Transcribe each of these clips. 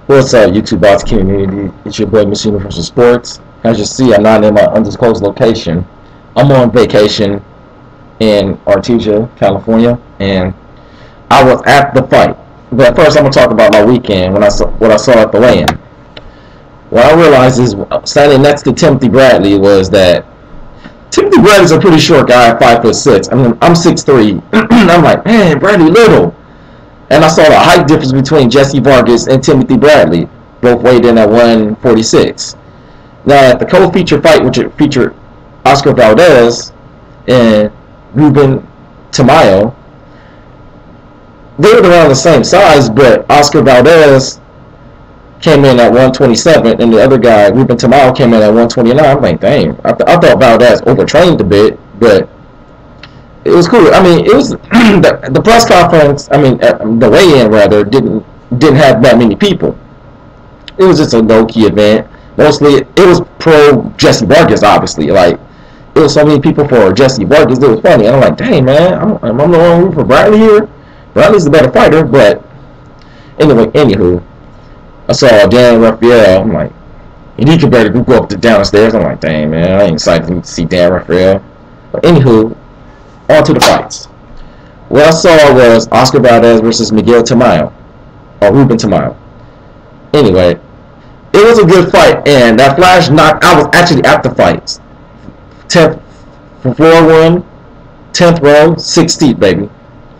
What's up, YouTube bots community? It's your boy, Miss Universal Sports. As you see, I'm not in my undisclosed location. I'm on vacation in Artesia, California, and I was at the fight. But first, I'm gonna talk about my weekend when what I saw at the weigh-in. What I realized is standing next to Timothy Bradley was that Timothy Bradley's a pretty short guy at 5'6". I mean, I'm 6'3". I'm like, man, Bradley little. And I saw the height difference between Jesse Vargas and Timothy Bradley. Both weighed in at 146. Now, at the co-feature fight, which featured Oscar Valdez and Ruben Tamayo, they were around the same size, but Oscar Valdez came in at 127, and the other guy, Ruben Tamayo, came in at 129. I'm like, dang. I thought Valdez overtrained a bit, but it was cool. I mean, it was the press conference. I mean, the weigh-in rather didn't have that many people. It was just a low-key event. Mostly, it was pro Jesse Vargas. Obviously, like it was so many people for Jesse Vargas. It was funny. And I'm like, dang man, I'm the wrong room for Bradley here. Bradley's the better fighter, but anyway, anywho, I saw Dan Rafael. I'm like, and he could barely go up the downstairs. I'm like, dang man, I ain't excited to see Dan Rafael. But anywho, on to the fights. What I saw was Oscar Valdez versus Miguel Tamayo, or Ruben Tamayo. Anyway, it was a good fight, and that flash knock, I was actually at the fights. 10th for 4-1, 10th round, 6 deep, baby.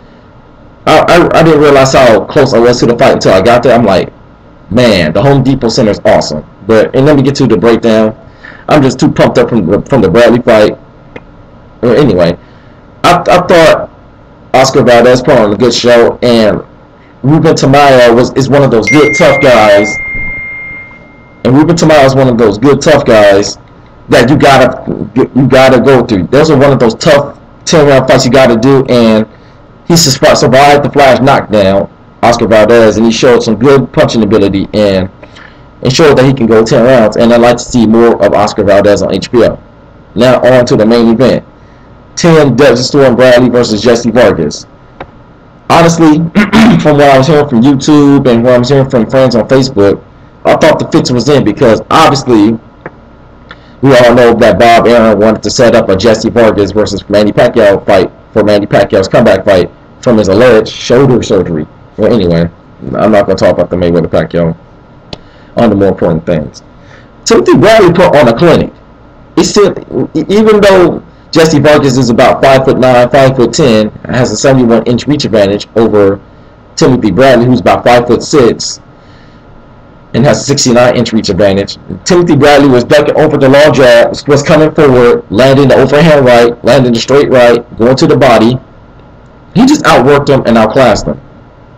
I didn't realize how close I was to the fight until I got there. I'm like, man, the Home Depot Center is awesome. And let me get to the breakdown. I'm just too pumped up from the Bradley fight. Well, anyway, I thought Oscar Valdez put on a good show, and Ruben Tamayo is one of those good tough guys. And Ruben Tamayo is one of those good tough guys that you gotta go through. Those are one of those tough 10-round fights you gotta do, and he survived the flash knockdown, Oscar Valdez, and he showed some good punching ability and showed that he can go 10 rounds. And I'd like to see more of Oscar Valdez on HBO. Now on to the main event. 10 Desert Storm Bradley versus Jesse Vargas. Honestly, from what I was hearing from YouTube and what I was hearing from friends on Facebook, I thought the fix was in because obviously we all know that Bob Arum wanted to set up a Jesse Vargas versus Manny Pacquiao fight for Manny Pacquiao's comeback fight from his alleged shoulder surgery. Well, anyway, I'm not going to talk about the Mayweather Pacquiao on the more important things. Timothy Bradley put on a clinic. Even though Jesse Vargas is about 5'9", 5'10", has a 71-inch reach advantage over Timothy Bradley, who's about 5'6", and has a 69-inch reach advantage. Timothy Bradley was ducking over the long jab, was coming forward, landing the overhand right, landing the straight right, going to the body. He just outworked him and outclassed him.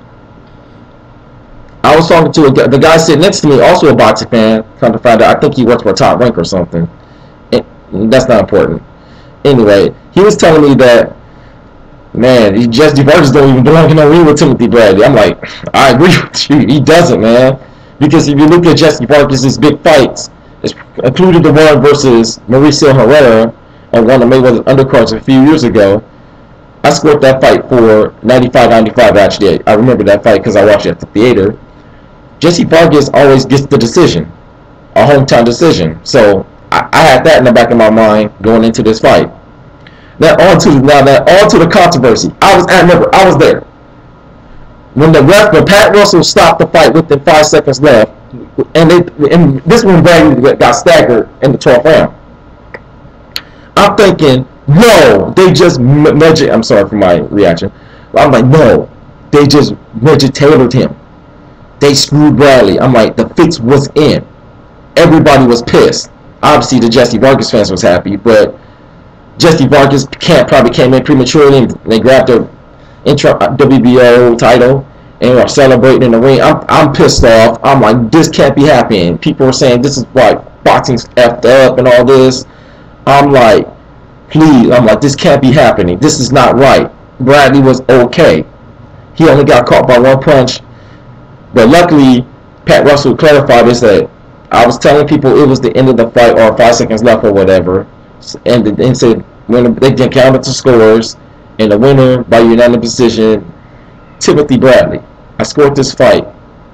I was talking to the guy sitting next to me, also a boxing fan, come to find out I think he works for a Top Rank or something. And that's not important. Anyway, he was telling me that, man, Jesse Vargas don't even belong in a ring with Timothy Bradley. I'm like, I agree with you. He doesn't, man. Because if you look at Jesse Vargas' big fights, including the one versus Mauricio Herrera on one of Mayweather's undercards a few years ago, I scored that fight for 95-95 actually. I remember that fight because I watched it at the theater. Jesse Vargas always gets the decision, a hometown decision. So I had that in the back of my mind going into this fight. Now on to the controversy. I was there. When Pat Russell stopped the fight within 5 seconds left, and this one Bradley got staggered in the 12th round. I'm thinking, no, they just I'm sorry for my reaction. I'm like, no, they just tailored him. They screwed Bradley. I'm like, the fix was in. Everybody was pissed. Obviously, the Jesse Vargas fans was happy, but Jesse Vargas probably came in prematurely and they grabbed the WBO title and are celebrating in the ring. I'm pissed off. I'm like, this can't be happening. People are saying this is why boxing's effed up and all this. I'm like, please. I'm like, this can't be happening. This is not right. Bradley was okay. He only got caught by one punch. But luckily, Pat Russell clarified this that I was telling people it was the end of the fight or 5 seconds left or whatever. And said when they counted the scores, and the winner by unanimous decision, Timothy Bradley. I scored this fight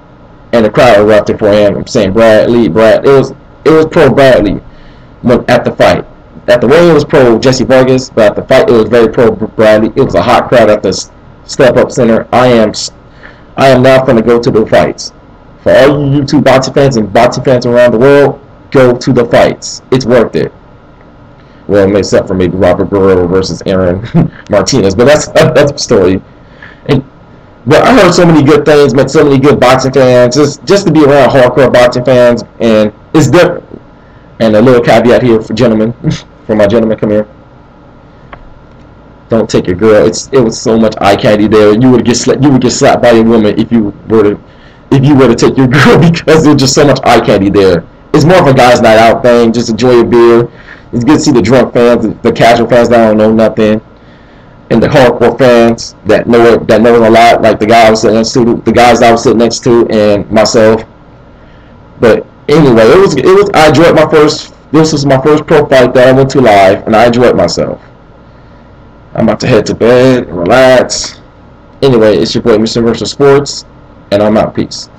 and the crowd erupted for him. I'm saying Bradley, it was pro Bradley when at the fight. At the ring it was pro Jesse Vargas, but at the fight it was very pro Bradley. It was a hot crowd at the Step Up Center. I am now going to go to the fights. For all you YouTube boxing fans and boxing fans around the world, go to the fights. It's worth it. Well, except for maybe Robert Guerrero versus Aaron Martinez, but that's a story. But I heard so many good things, met so many good boxing fans, just to be around hardcore boxing fans, and it's different. And a little caveat here for gentlemen, for my gentlemen, come here. Don't take your girl. It was so much eye candy there. You would get slapped by a woman if you were to take your girl because there's just so much eye candy there. It's more of a guys' night out thing. Just enjoy a beer. It's good to see the drunk fans, the casual fans that don't know nothing, and the hardcore fans that know a lot, like the guy I was sitting next to, the guys I was sitting next to, and myself. But anyway, it was. I enjoyed my first. This was my first pro fight that I went to live, and I enjoyed myself. I'm about to head to bed, relax. Anyway, it's your boy Mr. Universal Sports, and I'm out. Peace.